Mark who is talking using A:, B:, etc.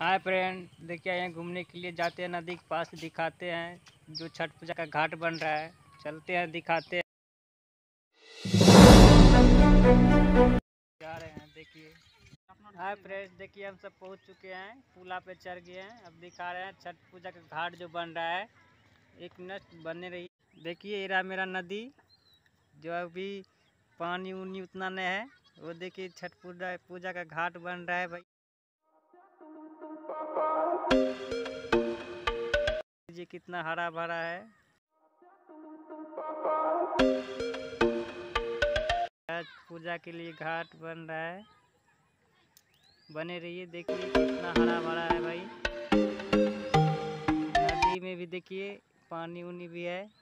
A: Hi friend, देखिए यहाँ घूमने के लिए जाते हैं, नदी के पास दिखाते हैं जो छठ पूजा का घाट बन रहा है। चलते हैं, दिखाते हैं। जा रहे हैं, देखिए। हाय फ्रेंड, देखिए हम सब पहुंच चुके हैं, पुला पे चढ़ गए हैं। अब दिखा रहे हैं छठ पूजा का घाट जो बन रहा है। एक मिनट बने रही। देखिए ये रहा मेरा नदी, जो अभी पानी उनी उतना नहीं है। वो देखिए छठ पूजा का घाट बन रहा है भाई जी, कितना हरा भरा है। छठ पूजा के लिए घाट बन रहा है। बने रहिए, देखिए कितना हरा भरा है भाई। नदी में भी देखिए पानी उनी भी है।